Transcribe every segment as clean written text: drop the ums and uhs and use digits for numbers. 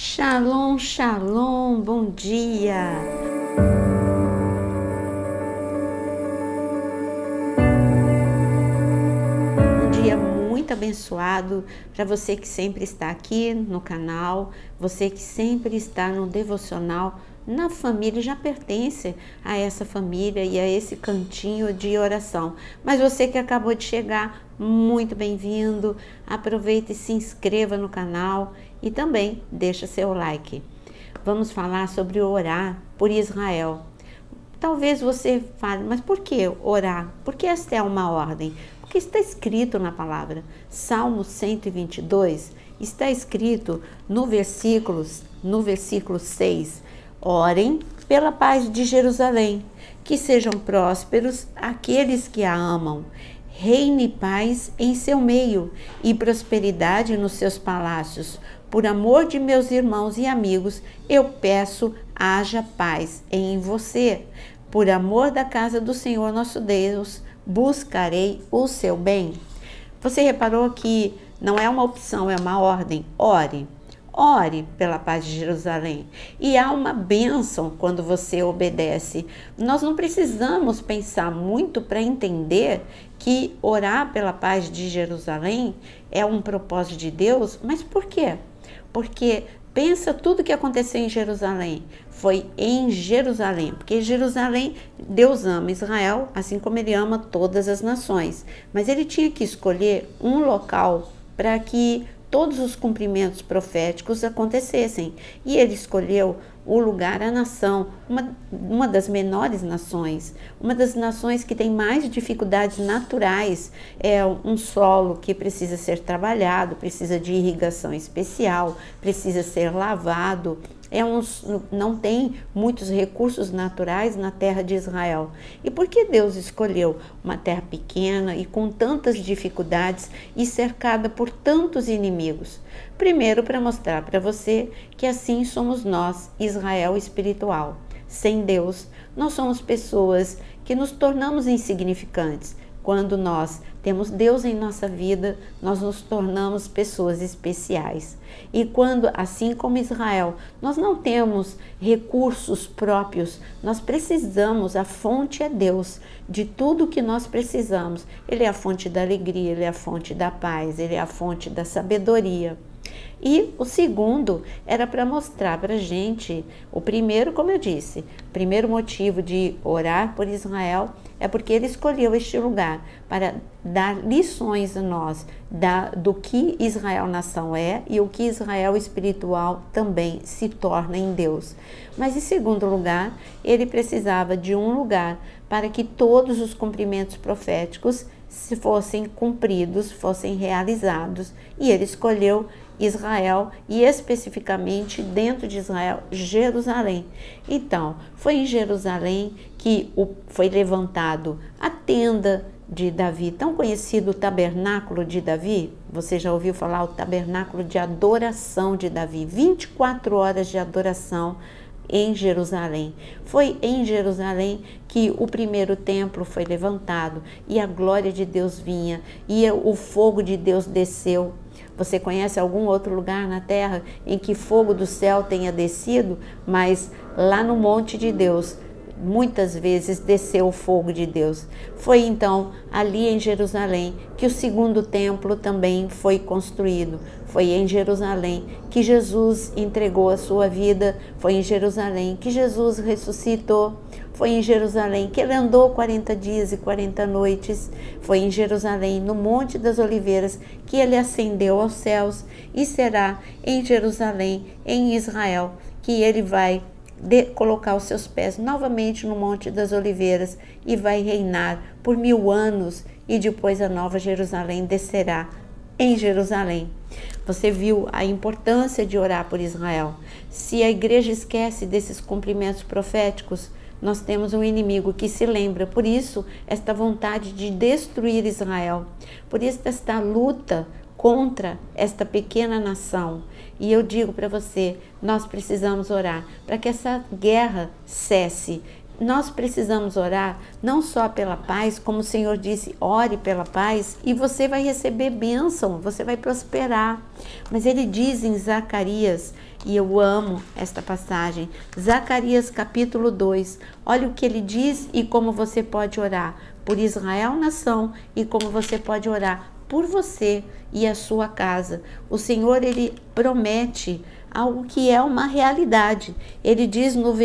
Shalom, shalom, bom dia! Um dia muito abençoado para você que sempre está aqui no canal, você que sempre está no devocional, na família, já pertence a essa família e a esse cantinho de oração. Mas você que acabou de chegar, muito bem-vindo. Aproveite e se inscreva no canal e também deixa seu like. Vamos falar sobre orar por Israel. Talvez você fale, mas por que orar? Porque esta é uma ordem. Porque está escrito na palavra. Salmo 122 está escrito no versículo 6. Orem pela paz de Jerusalém, que sejam prósperos aqueles que a amam. Reine paz em seu meio e prosperidade nos seus palácios. Por amor de meus irmãos e amigos, eu peço, haja paz em você. Por amor da casa do Senhor nosso Deus, buscarei o seu bem. Você reparou que não é uma opção, é uma ordem. Ore. Ore pela paz de Jerusalém. E há uma bênção quando você obedece. Nós não precisamos pensar muito para entender que orar pela paz de Jerusalém é um propósito de Deus. Mas por quê? Porque pensa tudo que aconteceu em Jerusalém. Foi em Jerusalém. Porque Jerusalém, Deus ama Israel, assim como Ele ama todas as nações. Mas Ele tinha que escolher um local para que todos os cumprimentos proféticos acontecessem. E ele escolheu o lugar, a nação, uma das menores nações, uma das nações que tem mais dificuldades naturais, é um solo que precisa ser trabalhado, precisa de irrigação especial, precisa ser lavado, não tem muitos recursos naturais na terra de Israel. E por que Deus escolheu uma terra pequena e com tantas dificuldades e cercada por tantos inimigos? Primeiro, para mostrar para você que assim somos nós, Israel espiritual. Sem Deus, nós somos pessoas que nos tornamos insignificantes. Quando nós temos Deus em nossa vida, nós nos tornamos pessoas especiais. E quando, assim como Israel, nós não temos recursos próprios, nós precisamos, a fonte é Deus, de tudo que nós precisamos. Ele é a fonte da alegria, Ele é a fonte da paz, Ele é a fonte da sabedoria. E o segundo era para mostrar para a gente, o primeiro, como eu disse, o primeiro motivo de orar por Israel é porque ele escolheu este lugar para dar lições a nós do que Israel nação é e o que Israel espiritual também se torna em Deus. Mas em segundo lugar, ele precisava de um lugar para que todos os cumprimentos proféticos se fossem cumpridos, fossem realizados, e ele escolheu Israel e especificamente dentro de Israel, Jerusalém. Então, foi em Jerusalém que foi levantado a tenda de Davi, tão conhecido o tabernáculo de Davi. Você já ouviu falar o tabernáculo de adoração de Davi, 24 horas de adoração em Jerusalém. Foi em Jerusalém que o primeiro templo foi levantado e a glória de Deus vinha e o fogo de Deus desceu. Você conhece algum outro lugar na terra em que fogo do céu tenha descido? Mas lá no monte de Deus, muitas vezes desceu o fogo de Deus. Foi então ali em Jerusalém que o segundo templo também foi construído. Foi em Jerusalém que Jesus entregou a sua vida. Foi em Jerusalém que Jesus ressuscitou. Foi em Jerusalém que ele andou 40 dias e 40 noites. Foi em Jerusalém, no Monte das Oliveiras, que ele ascendeu aos céus. E será em Jerusalém, em Israel, que ele vai colocar os seus pés novamente no Monte das Oliveiras e vai reinar por 1000 anos. E depois a Nova Jerusalém descerá em Jerusalém. Você viu a importância de orar por Israel. Se a igreja esquece desses cumprimentos proféticos, nós temos um inimigo que se lembra. Por isso, esta vontade de destruir Israel. Por isso, esta luta contra esta pequena nação. E eu digo para você, nós precisamos orar para que essa guerra cesse, nós precisamos orar não só pela paz, como o Senhor disse, ore pela paz e você vai receber bênção, você vai prosperar. Mas ele diz em Zacarias, e eu amo esta passagem, Zacarias capítulo 2, olha o que ele diz e como você pode orar por Israel nação e como você pode orar por você e a sua casa. O Senhor, ele promete algo que é uma realidade. Ele diz no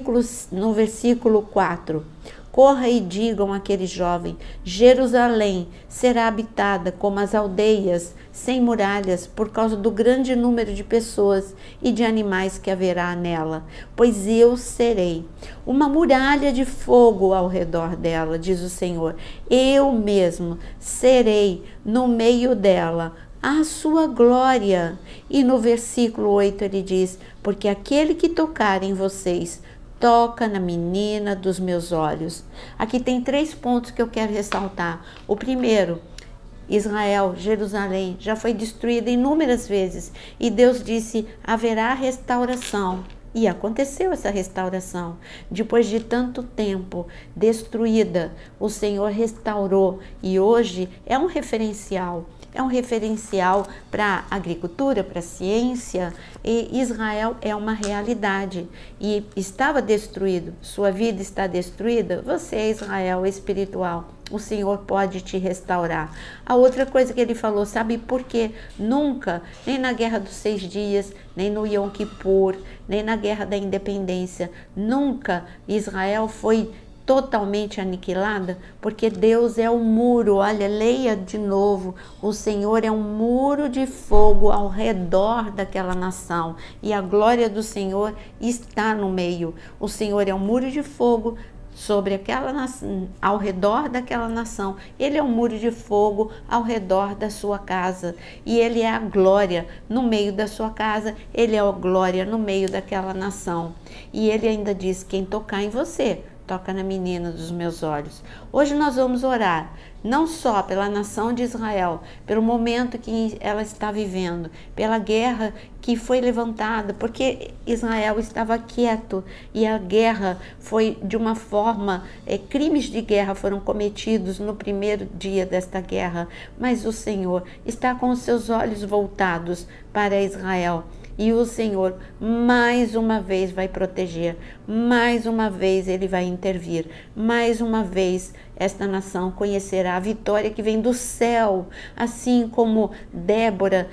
versículo 4, corra e digam àquele jovem, Jerusalém será habitada como as aldeias sem muralhas por causa do grande número de pessoas e de animais que haverá nela, pois eu serei uma muralha de fogo ao redor dela, diz o Senhor. Eu mesmo serei no meio dela a sua glória. E no versículo 8 ele diz, porque aquele que tocar em vocês toca na menina dos meus olhos. Aqui tem 3 pontos que eu quero ressaltar. O primeiro, Israel, Jerusalém, já foi destruída inúmeras vezes e Deus disse, haverá restauração. E aconteceu essa restauração. Depois de tanto tempo destruída, o Senhor restaurou e hoje é um referencial. É um referencial para a agricultura, para a ciência, e Israel é uma realidade e estava destruído. Sua vida está destruída? Você é Israel espiritual. O Senhor pode te restaurar. A outra coisa que ele falou, sabe por quê? Nunca, nem na Guerra dos 6 Dias, nem no Yom Kippur, nem na Guerra da Independência, nunca Israel foi totalmente aniquilada, porque Deus é um muro. Olha, leia de novo, o Senhor é um muro de fogo ao redor daquela nação e a glória do Senhor está no meio. O Senhor é um muro de fogo sobre aquela nação, ao redor daquela nação. Ele é um muro de fogo ao redor da sua casa e ele é a glória no meio da sua casa, ele é a glória no meio daquela nação. E ele ainda diz, quem tocar em você, toca na menina dos meus olhos. Hoje nós vamos orar, não só pela nação de Israel, pelo momento que ela está vivendo, pela guerra que foi levantada, porque Israel estava quieto e a guerra foi de uma forma, crimes de guerra foram cometidos no primeiro dia desta guerra, mas o Senhor está com os seus olhos voltados para Israel. E o Senhor mais uma vez vai proteger, mais uma vez Ele vai intervir, mais uma vez esta nação conhecerá a vitória que vem do céu, assim como Débora,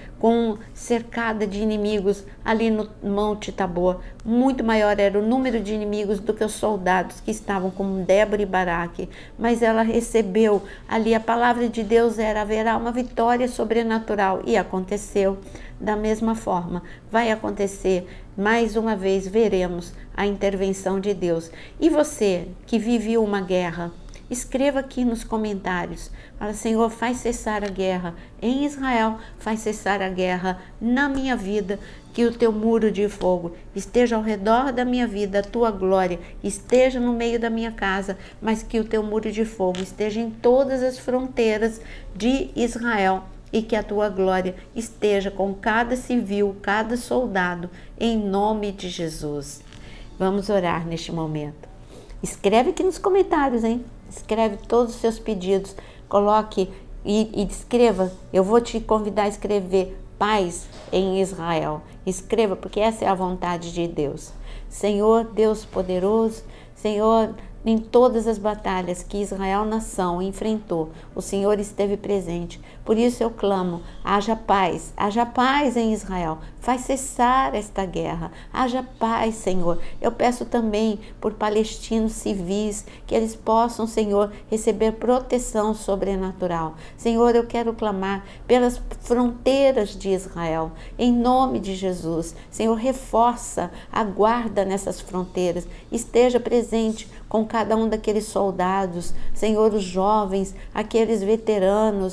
cercada de inimigos ali no Monte Tabor. Muito maior era o número de inimigos do que os soldados que estavam com Débora e Baraque, mas ela recebeu ali a palavra de Deus, haverá uma vitória sobrenatural, e aconteceu. Da mesma forma, vai acontecer, mais uma vez veremos a intervenção de Deus. E você que viveu uma guerra, escreva aqui nos comentários, fala, Senhor, faz cessar a guerra em Israel, faz cessar a guerra na minha vida, que o teu muro de fogo esteja ao redor da minha vida, a tua glória esteja no meio da minha casa, mas que o teu muro de fogo esteja em todas as fronteiras de Israel, e que a tua glória esteja com cada civil, cada soldado, em nome de Jesus. Vamos orar neste momento. Escreve aqui nos comentários, hein? Escreve todos os seus pedidos, coloque e escreva. Eu vou te convidar a escrever paz em Israel. Escreva, porque essa é a vontade de Deus. Senhor, Deus poderoso, Senhor, em todas as batalhas que Israel nação enfrentou, o Senhor esteve presente. Por isso eu clamo, haja paz em Israel. Faz cessar esta guerra. Haja paz, Senhor. Eu peço também por palestinos civis, que eles possam, Senhor, receber proteção sobrenatural. Senhor, eu quero clamar pelas fronteiras de Israel, em nome de Jesus. Senhor, reforça a guarda nessas fronteiras. Esteja presente com cada um daqueles soldados, Senhor, os jovens, aqueles veteranos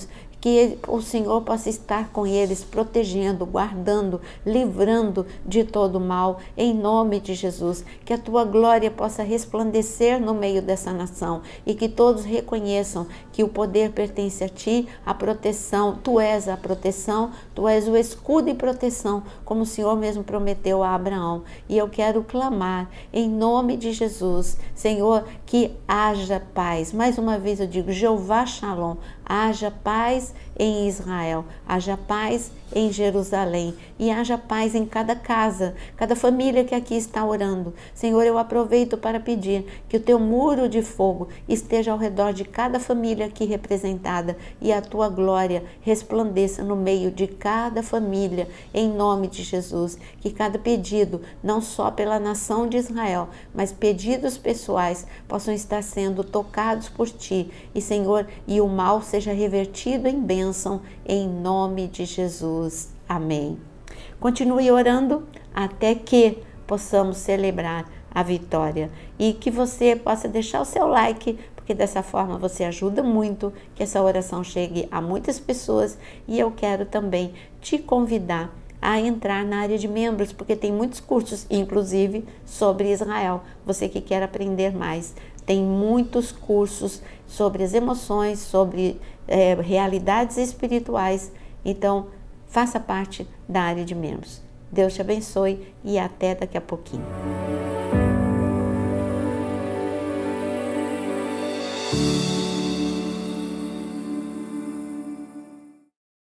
que o Senhor possa estar com eles, protegendo, guardando, livrando de todo mal, em nome de Jesus. Que a tua glória possa resplandecer no meio dessa nação e que todos reconheçam que o poder pertence a ti, a proteção, tu és a proteção, tu és o escudo e proteção, como o Senhor mesmo prometeu a Abraão. E eu quero clamar em nome de Jesus, Senhor, que haja paz. Mais uma vez eu digo, Jeová Shalom, haja paz em Israel, haja paz em Jerusalém e haja paz em cada casa, cada família que aqui está orando. Senhor, eu aproveito para pedir que o teu muro de fogo esteja ao redor de cada família aqui representada e a tua glória resplandeça no meio de cada família, em nome de Jesus. Que cada pedido, não só pela nação de Israel, mas pedidos pessoais possam estar sendo tocados por ti e, Senhor, e o mal seja revertido em bênção, em nome de Jesus. Amém. Continue orando até que possamos celebrar a vitória e que você possa deixar o seu like, porque dessa forma você ajuda muito que essa oração chegue a muitas pessoas. E eu quero também te convidar a entrar na área de membros, porque tem muitos cursos, inclusive sobre Israel. Você que quer aprender mais, tem muitos cursos sobre as emoções, sobre realidades espirituais. Então, faça parte da área de membros. Deus te abençoe e até daqui a pouquinho.